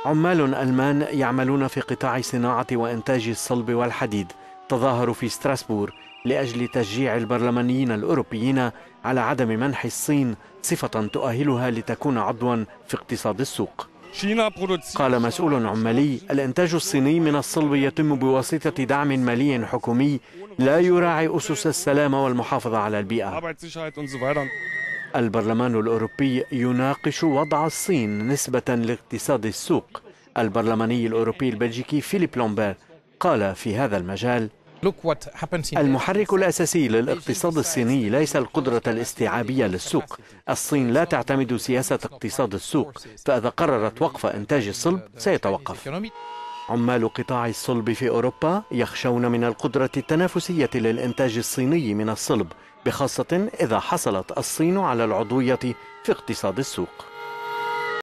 عمال ألمان يعملون في قطاع صناعة وإنتاج الصلب والحديد تظاهروا في ستراسبور لأجل تشجيع البرلمانيين الأوروبيين على عدم منح الصين صفة تؤهلها لتكون عضوا في اقتصاد السوق. قال مسؤول عمالي: الإنتاج الصيني من الصلب يتم بواسطة دعم مالي حكومي لا يراعي أسس السلامة والمحافظة على البيئة. البرلمان الأوروبي يناقش وضع الصين نسبة لاقتصاد السوق. البرلماني الأوروبي البلجيكي فيليب لومبير قال في هذا المجال: المحرك الأساسي للاقتصاد الصيني ليس القدرة الاستيعابية للسوق. الصين لا تعتمد سياسة اقتصاد السوق، فإذا قررت وقف إنتاج الصلب سيتوقف. عمال قطاع الصلب في أوروبا يخشون من القدرة التنافسية للإنتاج الصيني من الصلب، بخاصة إذا حصلت الصين على العضوية في اقتصاد السوق.